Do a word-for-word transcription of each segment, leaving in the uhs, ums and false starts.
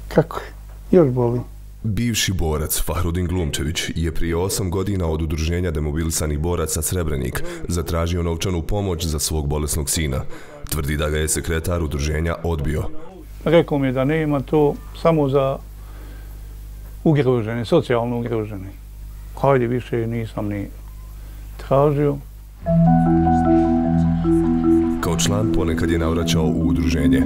Kako je? Još boli. Bivši borac Fahrudin Glumčević je prije osam godina od udruženja demobilisanih boraca Srebrenik zatražio novčanu pomoć za svog bolesnog sina. Tvrdi da ga je sekretar udruženja odbio. Rekao mi je da nema to samo za ugrožene, socijalno ugrožene. Hajde, više nisam ni tražio. Kao član ponekad je navraćao u udruženje.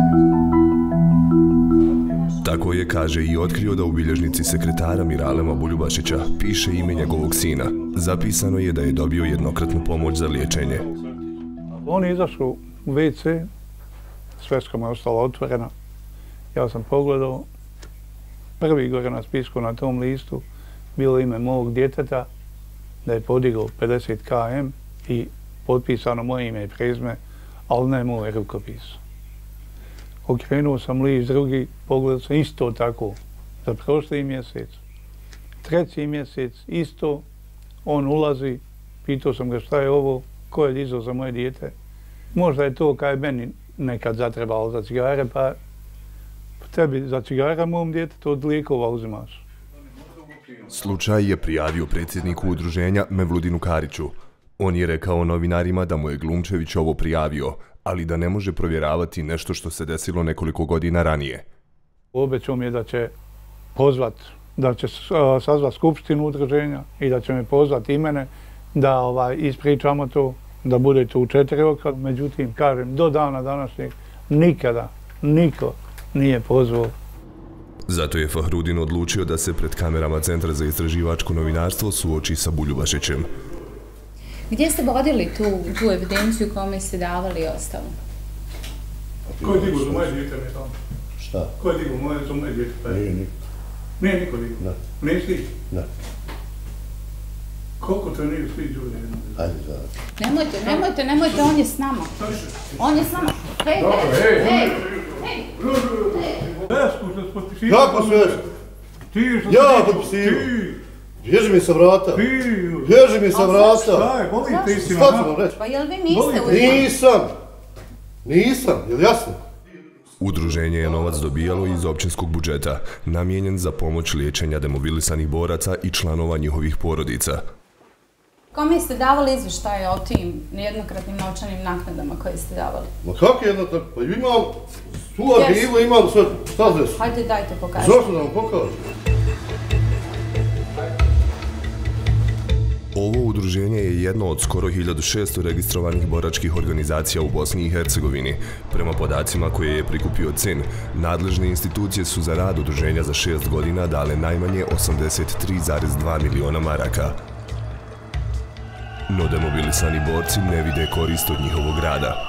Tako je, kaže, i otkrio da u bilježnici sekretara Miralema Buljubašića piše ime njegovog sina. Zapisano je da je dobio jednokratnu pomoć za liječenje. On je izašao u ve ce, sveska mu je ostala otvorena. Ja sam pogledao, prvi gore na spisku na tom listu bilo ime mog djeteta, da je podigao pedeset kilometara i potpisano moje ime i prezime, ali ne moj rukopis. Okrenuo sam list drugi, pogledao sam isto tako za prošli mjesec. Treći mjesec isto, on ulazi, pitao sam ga šta je ovo, ko je dizao za moje dijete. Možda je to kao je meni nekad zatrebalo za cigare, pa tebi za cigara mom djetetu od lijekova uzimaš. Slučaj je prijavio predsjedniku udruženja Mevludinu Kariću. On je rekao novinarima da mu je Glumčević ovo prijavio, ali da ne može provjeravati nešto što se desilo nekoliko godina ranije. Obećao mi je da će pozvat, da će sazvat skupštinu udruženja i da će me pozvati i mene da ovaj, ispričamo to, da bude to u četiri oka. Međutim, kažem, do dana današnjeg nikada niko nije pozvao. Zato je Fahrudin odlučio da se pred kamerama Centra za istraživačko novinarstvo suoči sa Buljubašićem. Gdje ste vodili tu, tu evidenciju kome ste davali i ostalo? Ko je digao za moje dijete? Šta? Ko je digao moje za moje dijete? Nije niko. Nije niko digao? Ne. Nisi? Ne. Koliko to nije svi ljudi? Ajde, da. Nemojte, nemojte, nemojte, on je s nama. On je s nama. Hej, hej, hej, hej. Vesku što si potpisivao. Kako svesku? Ti što si Ja potpisivao. Bježi mi sa vrata. Ti. Bježi mi sa vrata. Šta je, boli te si Šta ću vam reći? Pa jel vi niste u... Nisam. Nisam, je li jasno? Udruženje je novac dobijalo iz općinskog budžeta, namijenjen za pomoć liječenja demobilisanih boraca i članova njihovih porodica. Kome ste davali izvještaje o tim jednokratnim novčanim naknadama koje ste davali? Ma kako jednokratno? Pa imam, tu arhivu imam sve, šta znaš? Hajde, dajte pokažite. Zašto da vam pokažem? Ovo udruženje je jedno od skoro hiljadu šesto registrovanih boračkih organizacija u Bosni i Hercegovini. Prema podacima koje je prikupio C I N, nadležne institucije su za rad udruženja za šest godina dale najmanje osamdeset tri zarez dva miliona maraka. No demobilisani borci ne vide korist od njihovog rada.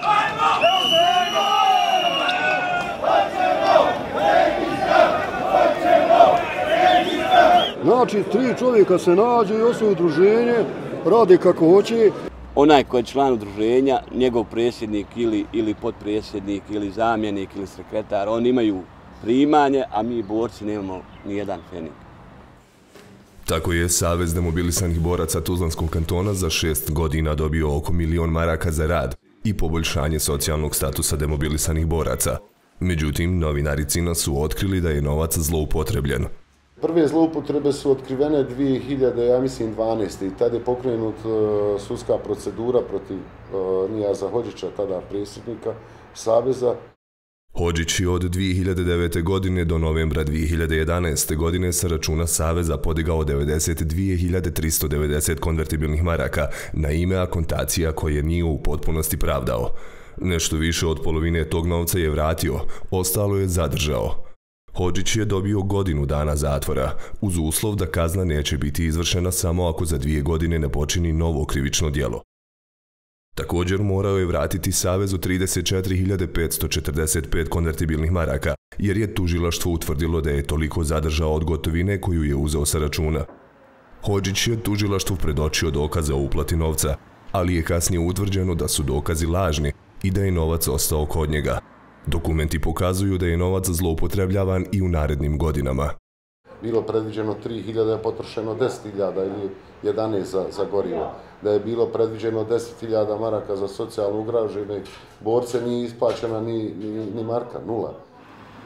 Znači, tri čovjeka se nađe i osvoje udruženje, radi kako hoće. Onaj koji je član udruženja, njegov predsjednik ili, ili potpredsjednik ili zamjenik ili sekretar, oni imaju primanje, a mi borci nemamo nijedan fenik. Tako je Savez demobilisanih boraca Tuzlanskog kantona za šest godina dobio oko milion maraka za rad i poboljšanje socijalnog statusa demobilisanih boraca. Međutim, novinari C I N-a su otkrili da je novac zloupotrebljen. Prve zloupotrebe su otkrivene dvije hiljade dvanaeste. i tada je pokrenut uh, sudska procedura protiv uh, Nijaza Hodžića, tada predsjednika Saveza. Hodžić je od dvije hiljade devete. godine do novembra dvije hiljade jedanaeste. godine sa računa Saveza podigao devedeset dvije hiljade tristo devedeset konvertibilnih maraka na ime akontacija koje nije u potpunosti pravdao. Nešto više od polovine tog novca je vratio, ostalo je zadržao. Hodžić je dobio godinu dana zatvora, uz uslov da kazna neće biti izvršena samo ako za dvije godine ne počini novo krivično djelo. Također morao je vratiti Savezu trideset četiri hiljade petsto četrdeset pet konvertibilnih maraka, jer je tužilaštvo utvrdilo da je toliko zadržao od gotovine koju je uzeo sa računa. Hodžić je tužilaštvu predočio dokaze o uplati novca, ali je kasnije utvrđeno da su dokazi lažni i da je novac ostao kod njega. Dokumenti pokazuju da je novac zloupotrebljavan i u narednim godinama. Bilo predviđeno tri hiljade, potrošeno deset hiljada ili jedanaest za, za gorivo. Da je bilo predviđeno deset hiljada maraka za socijalno ugrožene borce, nije isplaćena ni, ni, ni marka, nula.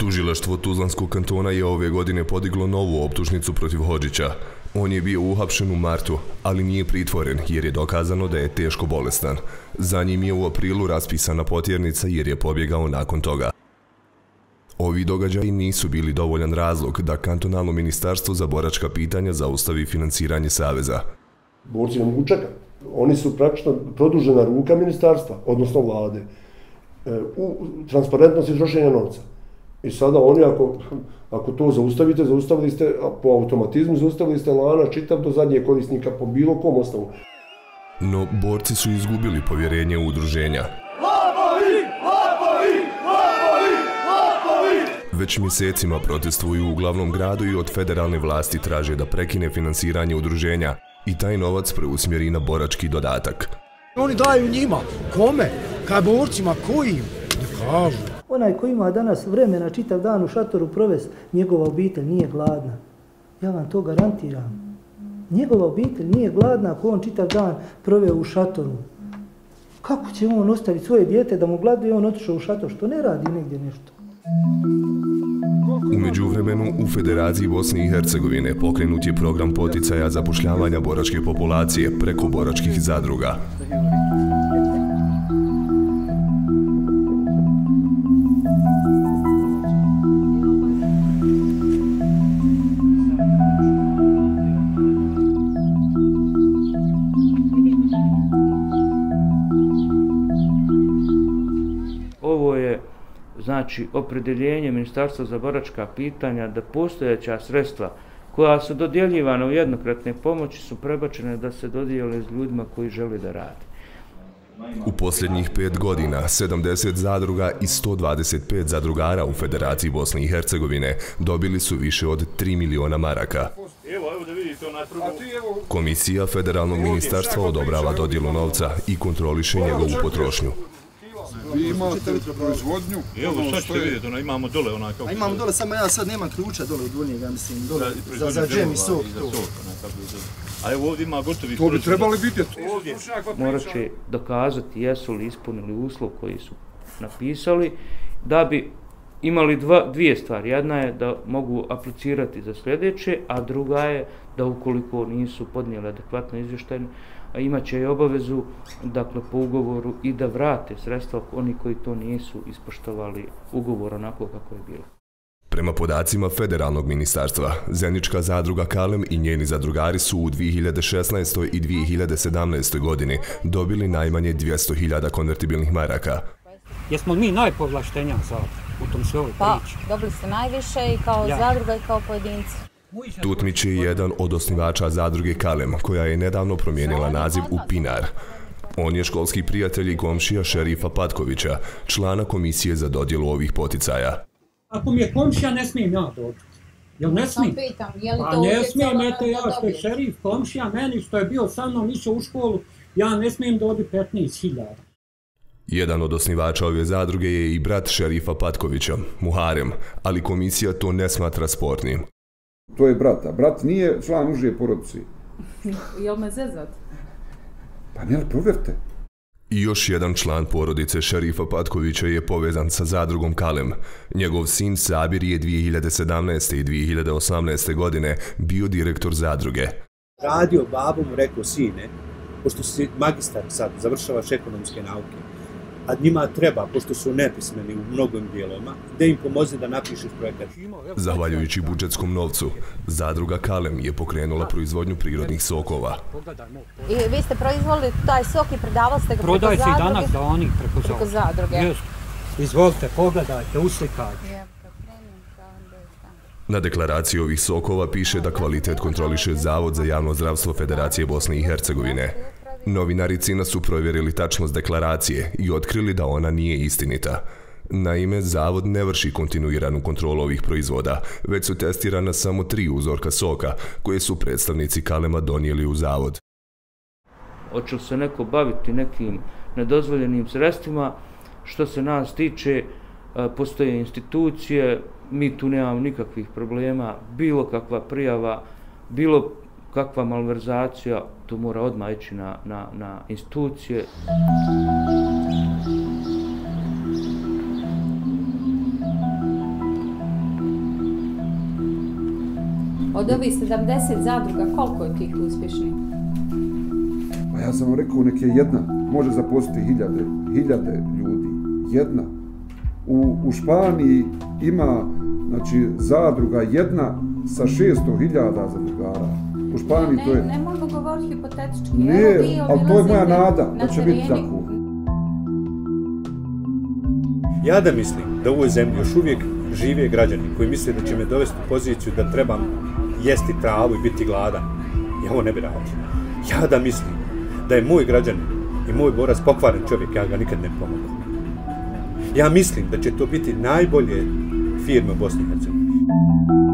Tužilaštvo Tuzlanskog kantona je ove godine podiglo novu optužnicu protiv Hodžića. On je bio uhapšen u martu, ali nije pritvoren jer je dokazano da je teško bolestan. Za njim je u aprilu raspisana potjernica jer je pobjegao nakon toga. Ovi događaji nisu bili dovoljan razlog da kantonalno ministarstvo za boračka pitanja zaustavi finansiranje saveza. Borci ne mogu čekati. Oni su praktično produžena ruka ministarstva, odnosno vlade, u transparentnosti trošenja novca. I sada oni, ako, ako to zaustavite, zaustavili ste, po automatizmu zaustavili ste lana čitav do zadnjeg korisnika po bilo kom osnovu. No, borci su izgubili povjerenje u udruženja. Lopovi! Lopovi! Lopovi! Lopovi! Već mjesecima protestuju u glavnom gradu i od federalne vlasti traže da prekine finansiranje udruženja i taj novac preusmjeri na borački dodatak. Oni daju njima. Kome? Kaj borcima? Kojim? Ne kažu. Onaj koji ima danas vremena čitav dan u šatoru provest, njegova obitelj nije gladna. Ja vam to garantiram. Njegova obitelj nije gladna ako on čitav dan proveo u šatoru. Kako će on ostaviti svoje dijete da mu gladuje i on otišao u šator, što ne radi negdje nešto? U međuvremenu, u Federaciji Bosne i Hercegovine pokrenut je program poticaja zapošljavanja boračke populacije preko boračkih zadruga. Ovo je znači opredjeljenje Ministarstva za boračka pitanja da postojeća sredstva koja su dodjeljivana u jednokratne pomoći su prebačene da se dodijele s ljudima koji žele da rade. U posljednjih pet godina sedamdeset zadruga i sto dvadeset pet zadrugara u Federaciji Bosne i Hercegovine dobili su više od tri miliona maraka. Komisija Federalnog ministarstva odobrava dodjelu novca i kontroliše njegovu potrošnju. Vi imate proizvodnju. Evo, sad ćete vidjeti, ono, imamo dole onaj kako... A imamo dole, samo ja sad nemam ključa dole od njega, mislim, dole, za, za džem i sok. A evo ovdje ima gotovi... To bi trebali vidjeti. Morat će dokazati jesu li ispunili uslov koji su napisali, da bi imali dva, dvije stvari. Jedna je da mogu aplicirati za sljedeće, a druga je da ukoliko nisu podnijeli adekvatno izvještaj, imat će i obavezu, dakle, po ugovoru i da vrate sredstva oni koji to nisu ispoštovali ugovor onako kako je bilo. Prema podacima Federalnog ministarstva, Zenička zadruga Kalem i njeni zadrugari su u dvije hiljade šesnaestoj i dvije hiljade sedamnaestoj godini dobili najmanje dvjesto hiljada konvertibilnih maraka. Jesmo mi najpovlaštenija zadruga u tom svojoj priči? Pa, dobili ste najviše i kao ja. zadruga i kao pojedinci. Tutmić je jedan od osnivača zadruge Kalem, koja je nedavno promijenila naziv u Pinar. On je školski prijatelj i komšija šerifa Patkovića, člana komisije za dodjelu ovih poticaja. Ako mi je komšija, ne smijem ja dobiti. Jel ne smijem? Pa ne smijem, eto ja što je šerif komšija, meni što je bio sa mnom išao u školu, ja ne smijem dobiti petnaest hiljada. Jedan od osnivača ove zadruge je i brat šerifa Patkovića, Muharem, ali komisija to ne smatra spornim. To je brat, a brat nije član uže porodice. Jel me zezat? Pa ne, provjerite. I još jedan član porodice šerifa Patkovića je povezan sa zadrugom Kalem. Njegov sin Sabir je dvije hiljade sedamnaeste. i dvije hiljade osamnaeste. godine bio direktor zadruge. Radio babu mu rekao, sine, pošto si magistar sad, završavaš ekonomske nauke, a njima treba, pošto su nepismeni u mnogim dijelovima, da im pomozi da napišeš projekat. Zahvaljujući budžetskom novcu, zadruga Kalem je pokrenula proizvodnju prirodnih sokova. I vi ste proizvodili taj sok i predavali ste ga preko zadruge? Prodaj se i danas da oni preko, preko zadruge. Just. Izvolite, pogledajte, uslikajte. Na deklaraciji ovih sokova piše da kvalitet kontroliše Zavod za javno zdravstvo Federacije Bosne i Hercegovine. Novinari Cina su provjerili tačnost deklaracije i otkrili da ona nije istinita. Naime, Zavod ne vrši kontinuiranu kontrolu ovih proizvoda, već su testirana samo tri uzorka soka koje su predstavnici Kalema donijeli u Zavod. Hoće li se neko baviti nekim nedozvoljenim sredstvima? Što se nas tiče, postoje institucije, mi tu nemamo nikakvih problema, bilo kakva prijava, bilo kakva malverzacija, to mora odmah ići na, na, na institucije. Od ovih sedamdeset zadruga, koliko je tih uspješnih? Pa ja sam vam rekao, nek je jedna, može zaposliti hiljade, hiljade ljudi, jedna. U, u Španiji ima, znači, zadruga jedna sa šesto hiljada zadrugara. U Španiji ne, to je... Ne mogu govoriti hipotetički. Ne, ali to je moja nada, da će biti tako. Ja da mislim da u ovoj zemlji još uvijek žive građani koji misle da će me dovesti u poziciju da trebam jesti travu i biti gladan. Ja ovo ne bi radio. Ja da mislim da je moj građanin i moj borac pokvaren čovjek, ja ga nikad ne pomogu. Ja mislim da će to biti najbolje firme u Bosni i Hercegovini.